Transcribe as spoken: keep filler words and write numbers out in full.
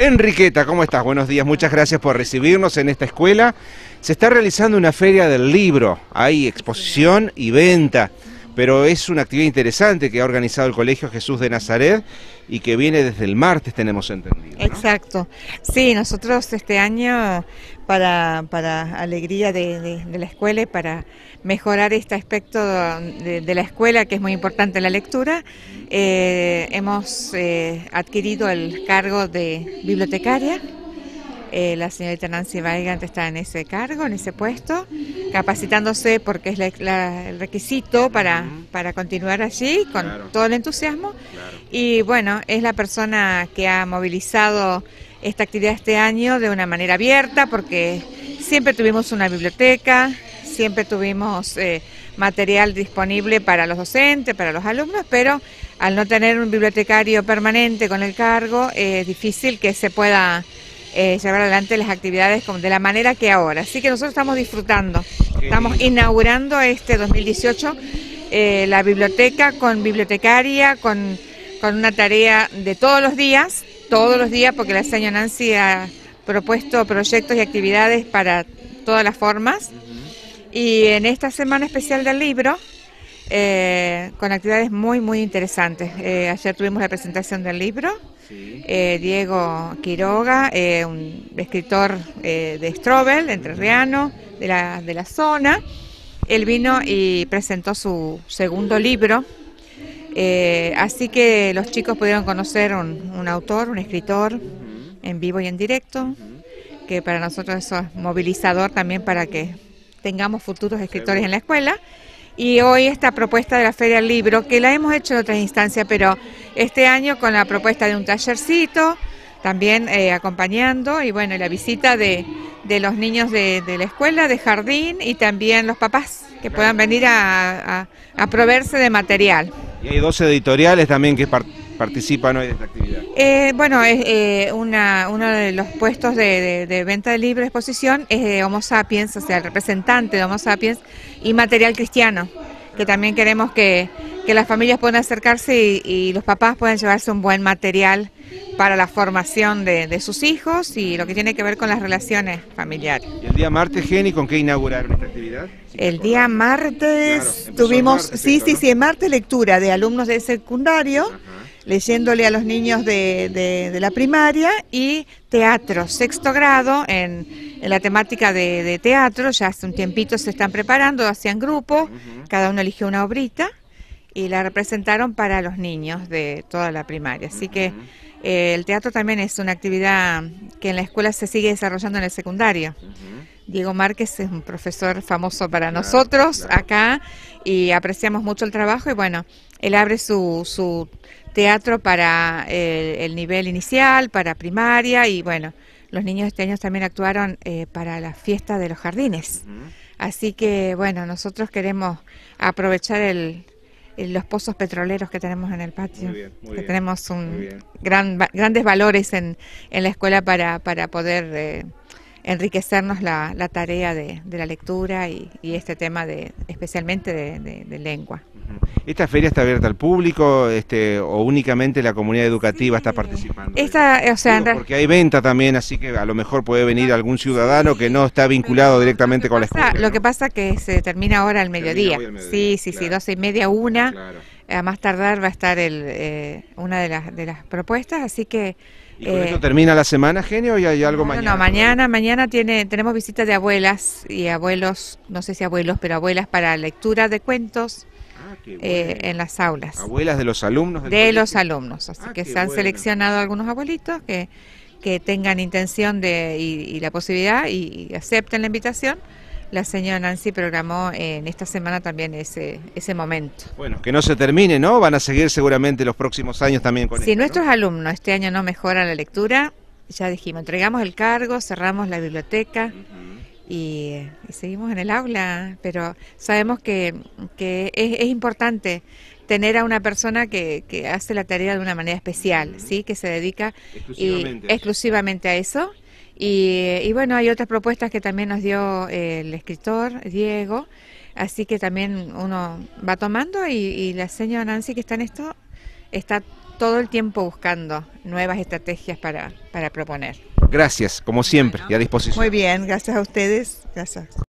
Enriqueta, ¿cómo estás? Buenos días, muchas gracias por recibirnos en esta escuela. Se está realizando una feria del libro, hay exposición y venta, pero es una actividad interesante que ha organizado el Colegio Jesús de Nazaret y que viene desde el martes, tenemos entendido, ¿no? Exacto, sí, nosotros este año, para, para alegría de, de, de la escuela y para mejorar este aspecto de, de la escuela, que es muy importante la lectura, eh, hemos eh, adquirido el cargo de bibliotecaria. Eh, la señorita Nancy Weigand está en ese cargo, en ese puesto, capacitándose porque es la, la, el requisito para, para continuar allí con claro. todo el entusiasmo. Claro. Y bueno, es la persona que ha movilizado esta actividad este año de una manera abierta, porque siempre tuvimos una biblioteca, siempre tuvimos eh, material disponible para los docentes, para los alumnos, pero al no tener un bibliotecario permanente con el cargo, eh, es difícil que se pueda Eh, llevar adelante las actividades de la manera que ahora. Así que nosotros estamos disfrutando, estamos inaugurando este dos mil dieciocho eh, la biblioteca con bibliotecaria, con, con una tarea de todos los días, todos los días, porque la señora Nancy ha propuesto proyectos y actividades para todas las formas. Y en esta semana especial del libro, eh, con actividades muy, muy interesantes. Eh, ayer tuvimos la presentación del libro. Eh, Diego Quiroga, eh, un escritor eh, de Strobel, entrerriano, de la, de la zona. Él vino y presentó su segundo libro, eh, así que los chicos pudieron conocer un, un autor, un escritor, en vivo y en directo, que para nosotros eso es movilizador también para que tengamos futuros escritores en la escuela. Y hoy esta propuesta de la Feria del Libro, que la hemos hecho en otras instancias, pero este año con la propuesta de un tallercito, también eh, acompañando, y bueno, la visita de, de los niños de, de la escuela, de jardín, y también los papás, que puedan venir a, a, a proveerse de material. Y hay dos editoriales también que part participan hoy de esta actividad. Eh, bueno, es, eh, una, uno de los puestos de, de, de venta de libros de exposición es de Homo Sapiens, o sea, el representante de Homo Sapiens, y Material Cristiano, que también queremos que, que las familias puedan acercarse y, y los papás puedan llevarse un buen material para la formación de, de sus hijos y lo que tiene que ver con las relaciones familiares. ¿Y el día martes, Jenny, con qué inauguraron esta actividad? Si el día martes claro, tuvimos, martes, sí, sí, ¿no? sí, el martes lectura de alumnos de secundario, ajá, leyéndole a los niños de, de, de la primaria, y teatro, sexto grado, en, en la temática de, de teatro. Ya hace un tiempito se están preparando, hacían grupos, uh-huh, cada uno eligió una obrita y la representaron para los niños de toda la primaria. Así uh-huh, que eh, el teatro también es una actividad que en la escuela se sigue desarrollando en el secundario. Uh-huh. Diego Márquez es un profesor famoso para claro, nosotros claro. acá, y apreciamos mucho el trabajo, y bueno, él abre su, su teatro para eh, el nivel inicial, para primaria, y bueno, los niños este año también actuaron eh, para la fiesta de los jardines. Uh-huh. Así que bueno, nosotros queremos aprovechar el, el, los pozos petroleros que tenemos en el patio, muy bien, muy que bien, tenemos un gran, grandes valores en, en la escuela para, para poder eh, enriquecernos la, la tarea de, de la lectura y, y este tema de especialmente de, de, de lengua. ¿Esta feria está abierta al público este, o únicamente la comunidad educativa sí. está participando? Esta, o sea, Digo, porque hay venta también, así que a lo mejor puede venir algún ciudadano que no está vinculado directamente con la escuela, ¿no? Lo que pasa es que se termina ahora al mediodía. mediodía. Sí, sí, claro. sí, doce y media, una. Claro. A más tardar va a estar el, eh, una de las, de las propuestas, así que... ¿Y con eh, esto termina la semana, Genio, o hay algo no, mañana? No, mañana, mañana tiene, tenemos visitas de abuelas y abuelos, no sé si abuelos, pero abuelas para lectura de cuentos. Ah, bueno. eh, en las aulas. ¿Abuelas de los alumnos? Del de colegio? Los alumnos, así ah, que se han bueno. seleccionado algunos abuelitos que, que tengan intención de y, y la posibilidad y, y acepten la invitación. La señora Nancy programó en esta semana también ese, ese momento. Bueno, que no se termine, ¿no? Van a seguir seguramente los próximos años también con Si esto, nuestros ¿no? alumnos este año no mejoran la lectura, ya dijimos, entregamos el cargo, cerramos la biblioteca, uh-huh, y, y seguimos en el aula, pero sabemos que, que es, es importante tener a una persona que, que hace la tarea de una manera especial, uh-huh, ¿sí? Que se dedica exclusivamente, y, a, exclusivamente a eso. Y, y bueno, hay otras propuestas que también nos dio el escritor Diego, así que también uno va tomando, y, y la señora Nancy, que está en esto, está todo el tiempo buscando nuevas estrategias para, para proponer. Gracias, como siempre, y a disposición. Muy bien, gracias a ustedes. Gracias.